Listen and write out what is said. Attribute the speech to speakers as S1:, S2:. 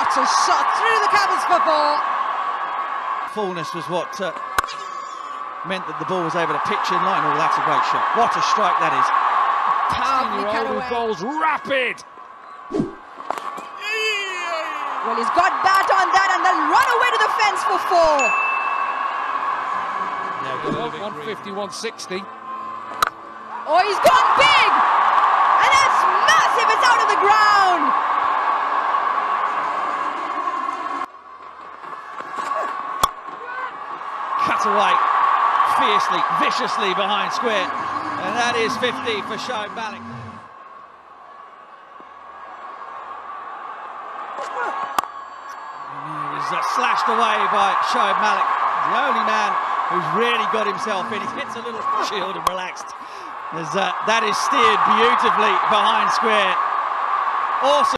S1: What a shot through the covers for four.
S2: Fullness was what meant that the ball was able to pitch in line. Oh, that's a great shot. What a strike that is.
S1: Powerfully cut away.
S3: Goals rapid.
S1: Well, he's got bat on that and they'll run away to the fence for four.
S3: Yeah, 150, 160.
S1: Oh, he's gone big! And that's massive! It's out of the ground!
S2: Cut away fiercely, viciously behind square. And that is 50 for Shoaib Malik. He was slashed away by Shoaib Malik. The only man who's really got himself in. He gets a little chilled and relaxed. That is steered beautifully behind square. Awesome.